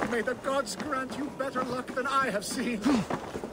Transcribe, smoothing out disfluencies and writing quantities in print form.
May the gods grant you better luck than I have seen.